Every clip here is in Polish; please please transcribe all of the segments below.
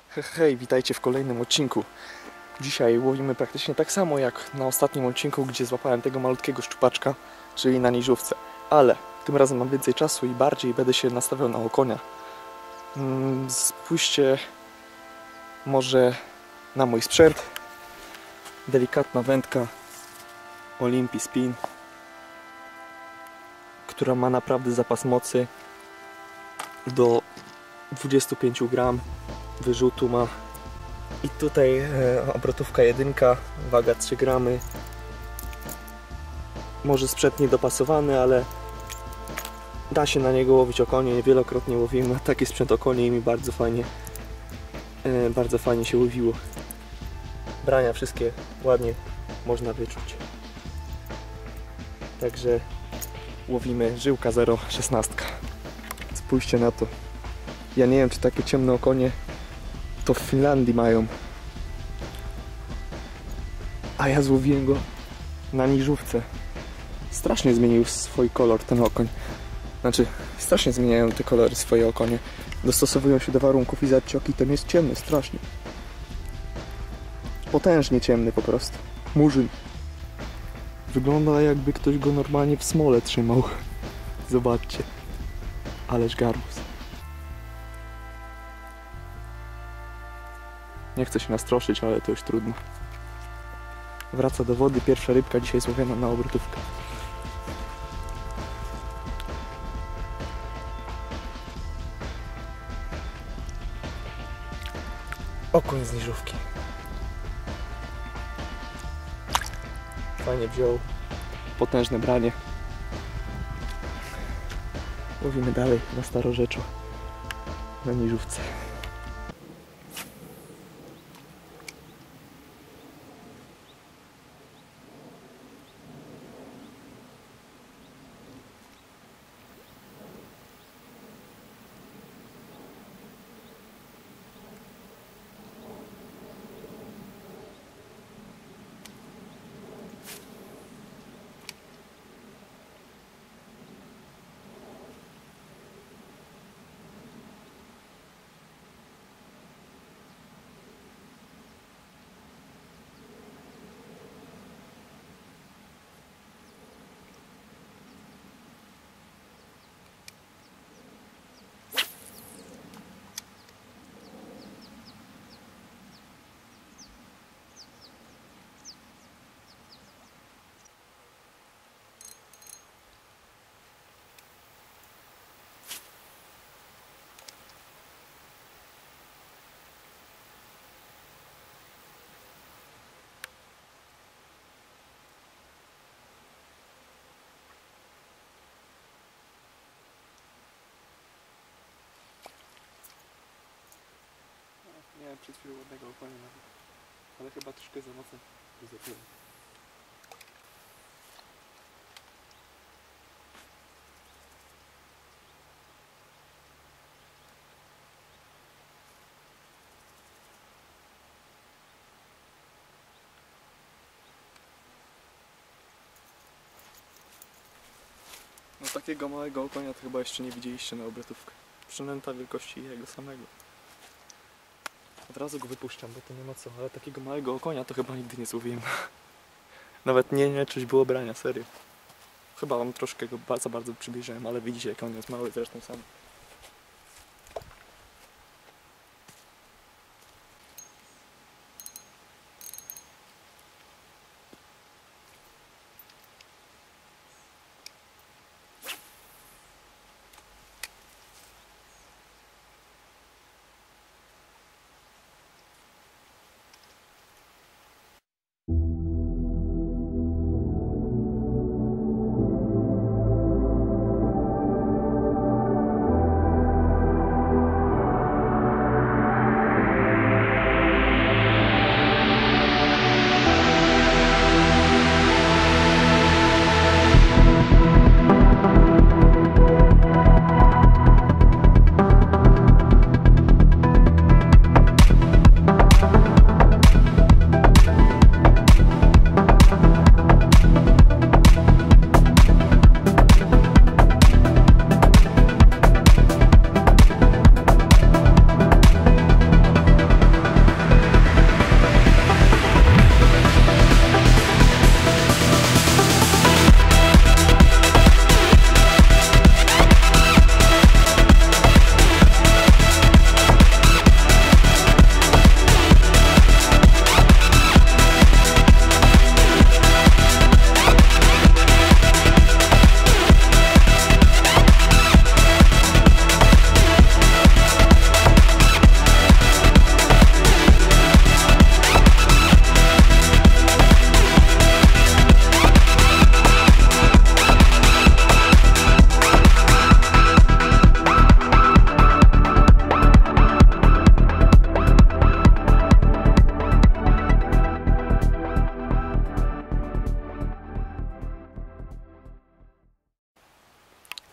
Hej, witajcie w kolejnym odcinku. Dzisiaj łowimy praktycznie tak samo jak na ostatnim odcinku, gdzie złapałem tego malutkiego szczupaczka, czyli na niżówce. Ale tym razem mam więcej czasu i bardziej będę się nastawiał na okonia. Spójrzcie może na mój sprzęt. Delikatna wędka Olympii Spin, która ma naprawdę zapas mocy do 25 gram. Wyrzutu ma. I tutaj obrotówka 1, waga 3 gramy. Może sprzęt niedopasowany, ale da się na niego łowić okonie. Wielokrotnie łowiłem na taki sprzęt okonie i mi bardzo fajnie się łowiło. Brania wszystkie ładnie można wyczuć. Także łowimy żyłka 0,16. Spójrzcie na to. Ja nie wiem, czy takie ciemne okonie to w Finlandii mają. A ja złowiłem go na niżówce. Strasznie zmienił swój kolor ten okoń. Znaczy, strasznie zmieniają te kolory swoje okonie. Dostosowują się do warunków i zacioki ten jest ciemny, strasznie. Potężnie ciemny po prostu. Murzyn. Wygląda, jakby ktoś go normalnie w smole trzymał. Zobaczcie. Ależ garbus. Nie chcę się nastroszyć, ale to już trudno. Wraca do wody, pierwsza rybka dzisiaj złowiona na obrotówkę. Okoń z niżówki. Fajnie wziął. Potężne branie. Łowimy dalej na Starorzeczu. Na niżówce. Miałem przed chwilą ładnego okonia nawet, ale chyba troszkę za mocno zapiąłem. No takiego małego okonia to chyba jeszcze nie widzieliście na obrotówkę. Przynęta wielkości jego samego. Od razu go wypuszczam, bo to nie ma co, ale takiego małego okonia to chyba nigdy nie złowiłem. Nawet nie czuć było brania, serio. Chyba wam troszkę go za bardzo przybliżyłem, ale widzicie, jak on jest mały zresztą sam.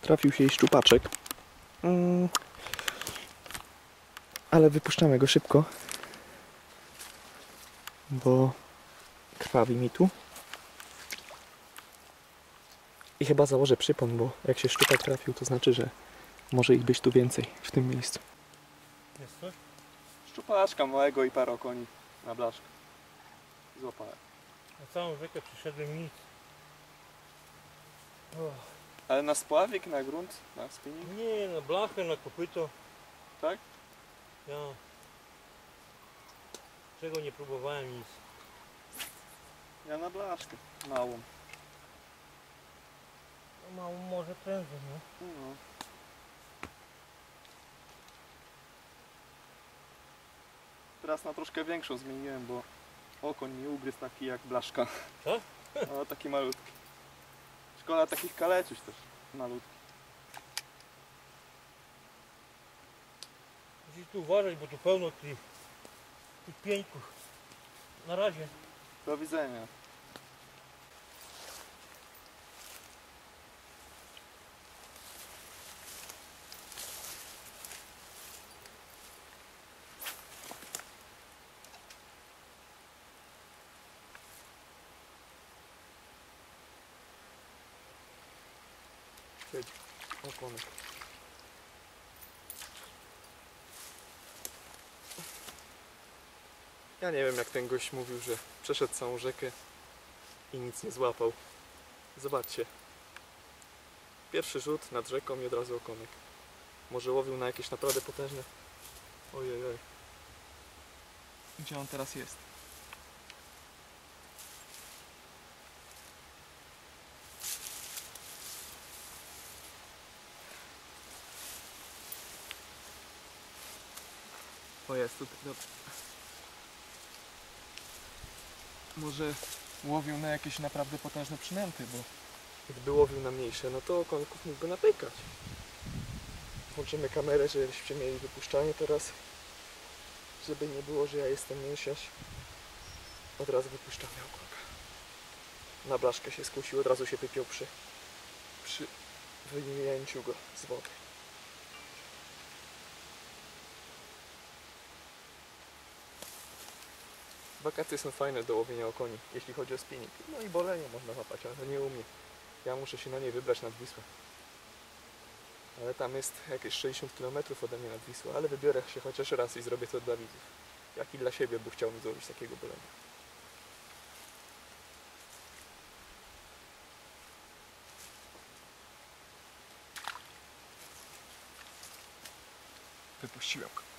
trafił się i szczupaczek. Ale wypuszczamy go szybko, bo krwawi mi tu. I chyba założę przypon, bo jak się szczupak trafił, to znaczy, że może ich być tu więcej w tym miejscu. Jest coś? Szczupaczka małego i parę okoni na blaszkę. Złapałem. Na całą rzekę przyszedłem nic. Ale na spławik, na grunt, na spinning? Nie, na blachę, na kopyto. Tak? Ja. Czego nie próbowałem nic. Ja na blaszkę, małą. No mało może prędzej, no. No. Teraz na troszkę większą zmieniłem, bo okoń mi ugryzł taki jak blaszka. Co? No, taki malutki. Szkoda takich kaleczyć też, malutki. Musisz tu uważać, bo tu pełno tych pieńków. Na razie. Do widzenia. Siedź, okonek. Ja nie wiem, jak ten gość mówił, że przeszedł całą rzekę i nic nie złapał. Zobaczcie. Pierwszy rzut nad rzeką i od razu okonek. Może łowił na jakieś naprawdę potężne... Ojej. Gdzie on teraz jest? O, jest tutaj. Dobra. Może łowił na jakieś naprawdę potężne przynęty, bo gdyby łowił na mniejsze, no to okonków mógłby napykać. Włączymy kamerę, żebyście mieli wypuszczanie teraz, żeby nie było, że ja jestem mięsiarz. Od razu wypuszczamy okonka. Na blaszkę się skusił, od razu się wypiął przy wyjęciu go z wody. Wakacje są fajne do łowienia okoni, jeśli chodzi o spinning. No i bolenie można łapać, ale to nie u mnie. Ja muszę się na niej wybrać nad Wisłę. Ale tam jest jakieś 60 km ode mnie nad Wisłą, ale wybiorę się chociaż raz i zrobię to dla widzów. Jak i dla siebie, bo chciałbym złowić takiego bolenia. Wypuściłem go.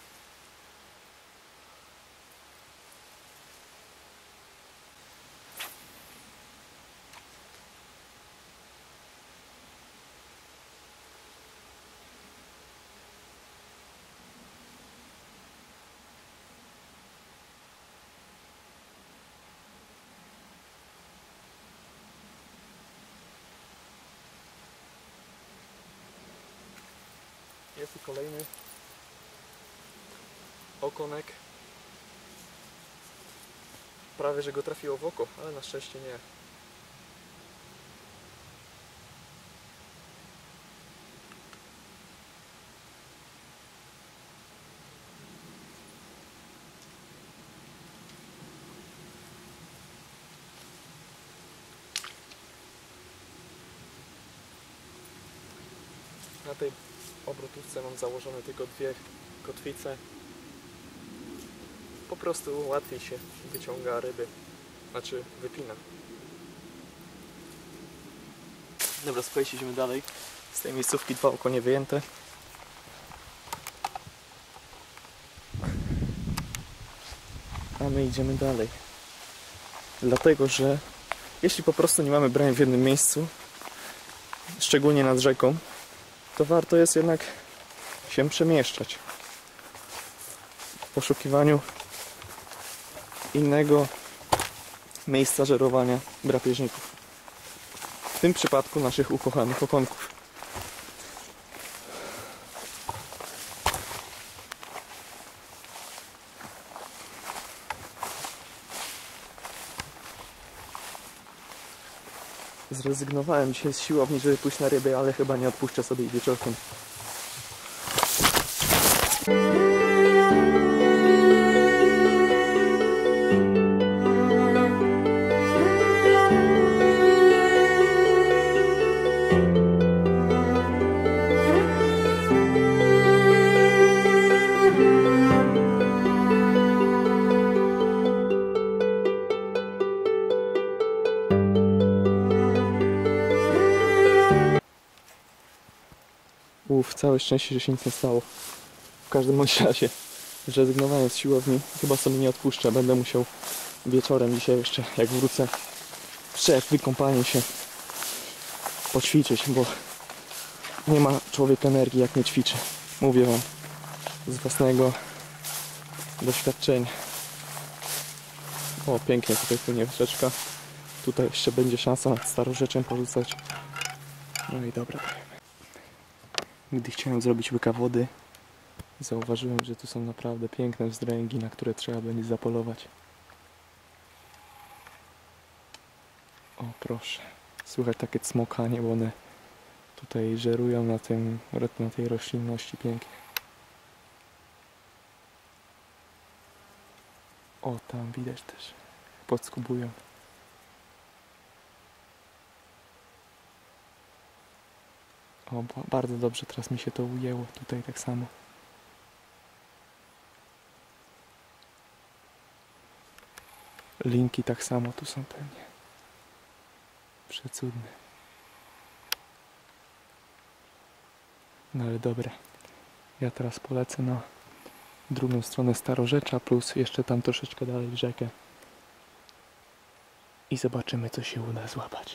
Jest i kolejny okonek. Prawie, że go trafiło w oko, ale na szczęście nie. Na tej obrotówce mam założone tylko 2 kotwice. Po prostu łatwiej się wyciąga ryby, znaczy wypina. Dobra, słuchajcie, idziemy dalej. Z tej miejscówki 2 okonie wyjęte. A my idziemy dalej. Dlatego, że jeśli po prostu nie mamy brań w jednym miejscu, szczególnie nad rzeką, to warto jest jednak się przemieszczać w poszukiwaniu innego miejsca żerowania drapieżników. W tym przypadku naszych ukochanych okonków. Zrezygnowałem dzisiaj z siłowni, żeby pójść na ryby, ale chyba nie odpuszczę sobie jej wieczorkiem. Całe szczęście, że się nic nie stało. W każdym bądź razie zrezygnowałem z siłowni. Chyba sobie nie odpuszczę. Będę musiał wieczorem dzisiaj jeszcze, jak wrócę, przed wykąpaniem się poćwiczyć, bo nie ma człowiek energii, jak nie ćwiczy. Mówię wam z własnego doświadczenia. O, pięknie tutaj płynie rzeczka. Tutaj jeszcze będzie szansa nad starorzeczem porzucać. No i dobra. Gdy chciałem zrobić łyka wody, zauważyłem, że tu są naprawdę piękne wzdręgi, na które trzeba będzie zapolować. O, proszę. Słychać takie cmokanie, bo one tutaj żerują na tej roślinności pięknie. O, tam widać też. Podskubują. O, bardzo dobrze teraz mi się to ujęło. Tutaj tak samo. Linki tak samo tu są pewnie. Przecudne. No ale dobra. Ja teraz polecę na drugą stronę Starorzecza, plus jeszcze tam troszeczkę dalej w rzekę. I zobaczymy, co się uda złapać.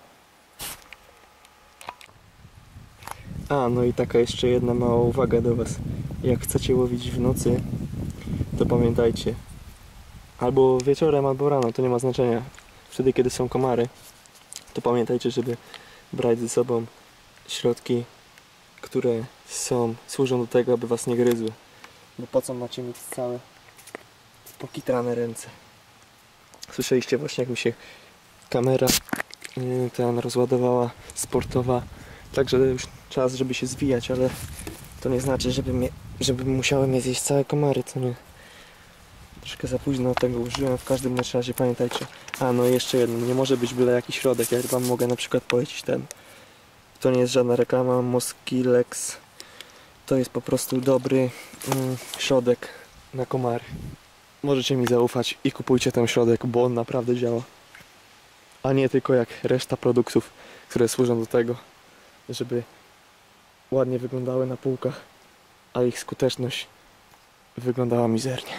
A, no i taka jeszcze jedna mała uwaga do Was. Jak chcecie łowić w nocy, to pamiętajcie. Albo wieczorem, albo rano, to nie ma znaczenia. Wtedy, kiedy są komary, to pamiętajcie, żeby brać ze sobą środki, które służą do tego, aby Was nie gryzły. Bo po co macie mieć całe pokitrane ręce? Słyszeliście właśnie, jak mi się kamera rozładowała, sportowa. Także już czas, żeby się zwijać, ale to nie znaczy, żeby musiały mnie zjeść całe komary, co nie? Troszkę za późno tego użyłem, w każdym razie pamiętajcie. A, no i jeszcze jedno, nie może być byle jakiś środek. Ja Wam mogę na przykład polecić ten. To nie jest żadna reklama, Moskilex. To jest po prostu dobry środek na komary. Możecie mi zaufać i kupujcie ten środek, bo on naprawdę działa. A nie tylko jak reszta produktów, które służą do tego, żeby ładnie wyglądały na półkach, a ich skuteczność wyglądała mizernie.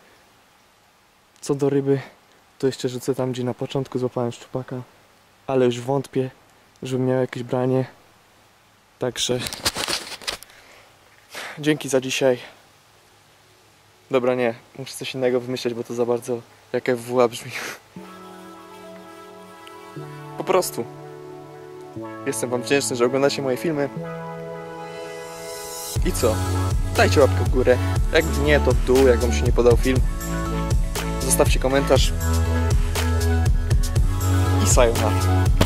Co do ryby, to jeszcze rzucę tam, gdzie na początku złapałem szczupaka, ale już wątpię, żebym miał jakieś branie. Także dzięki za dzisiaj. Dobra, nie, muszę coś innego wymyśleć, bo to za bardzo jak FWA brzmi. Po prostu. Jestem Wam wdzięczny, że oglądacie moje filmy. I co? Dajcie łapkę w górę. Jak nie, to w dół, jak Wam się nie podał film. Zostawcie komentarz. I sayonara.